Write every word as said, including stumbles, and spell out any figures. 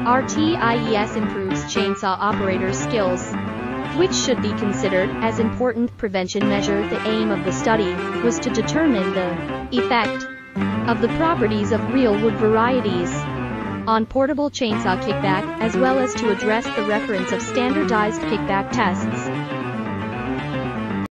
R T I E S improves chainsaw operators' skills, which should be considered as important prevention measure. The aim of the study was to determine the effect of the properties of real wood varieties on portable chainsaw kickback, as well as to address the reference of standardized kickback tests.